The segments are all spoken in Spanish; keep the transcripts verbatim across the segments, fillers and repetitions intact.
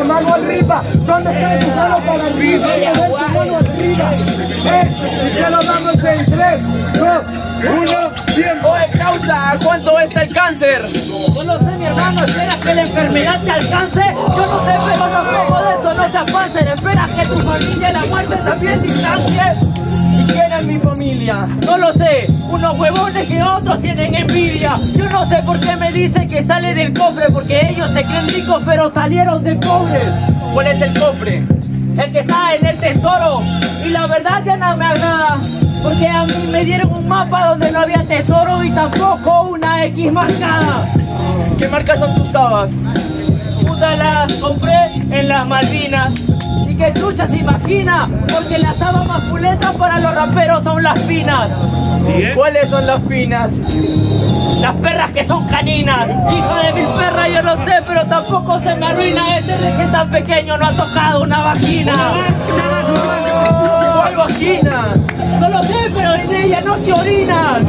la mano arriba. ¿Dónde está tu mano para arriba? Tu mano arriba. Eh, y ya lo damos en tres, dos, uno, tiempo. Oye, causa, ¿a cuánto está el cáncer? No lo sé, mi hermano, ¿esperas que la enfermedad te alcance? Yo no sé, pero no como de eso, no seas cáncer. ¿Esperas que tu familia la muerte también distancie? ¿Y quién es mi familia? No lo sé, unos huevones que otros tienen envidia. Yo no sé por qué me dicen que sale del cofre, porque ellos se creen ricos pero salieron de pobres. ¿Cuál es el cofre? El que está en el tesoro. Y la verdad ya no me agrada, porque a mí me dieron un mapa donde no había tesoro y tampoco una X marcada. ¿Qué marcas son tus tabas? Puta, las compré en las Malvinas. Y que chucha se imagina, porque las tabas más puletas para los raperos son las finas. ¿Cuáles son las finas? Las perras que son caninas. Hijo de mil perras, yo no sé, pero tampoco se me arruina. Este leche tan pequeño no ha tocado una vagina. ¿Cuál vagina? No lo sé, pero en ella no te orinas.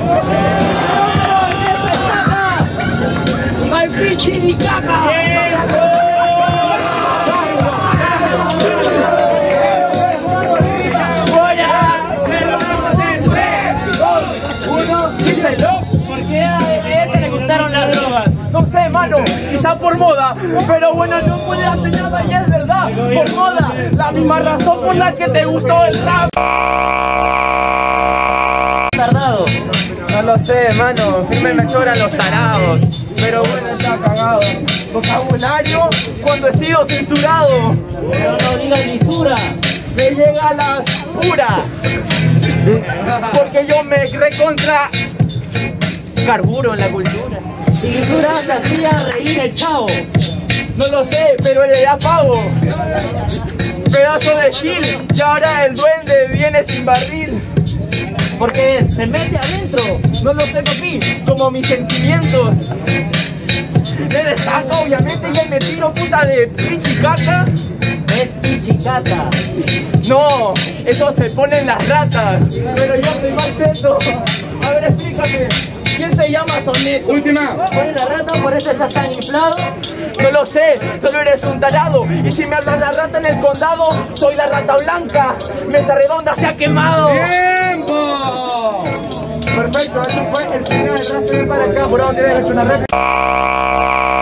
¡Ay, pinche ni caca! Voy a hacerlo en tres, dos, uno, díselo. ¿Por qué a ese le gustaron las drogas? No sé, mano, quizá por moda, pero bueno, no puede hacer nada y es verdad, por moda, la misma razón por la que te gustó el rap. Tardado. No lo sé, mano, firme me choran los tarados, pero bueno, está cagado. Vocabulario cuando he sido censurado, Pero no digas lisura. me llega a las puras, porque yo me recontra carburo en la cultura. Y lisura te hacía reír el chavo. No lo sé, pero le da pavo. Pedazo de chill, y ahora el duende viene sin barril. Porque se mete adentro. No lo sé, papi, como mis sentimientos. Me destaca, obviamente, y él me tiro puta de pichicaca. Es pichicata. No, eso se ponen las ratas. Pero yo soy Marceto. A ver, explícame, ¿quién se llama Soneto? Última. Pone la rata, por eso estás tan inflado. No lo sé, solo eres un tarado. Y si me hablas la rata en el condado, soy la rata blanca. Mesa redonda se ha quemado. ¡Tiempo! Perfecto, eso fue el final. Gracias para acá. Jurado, tienes una réplica.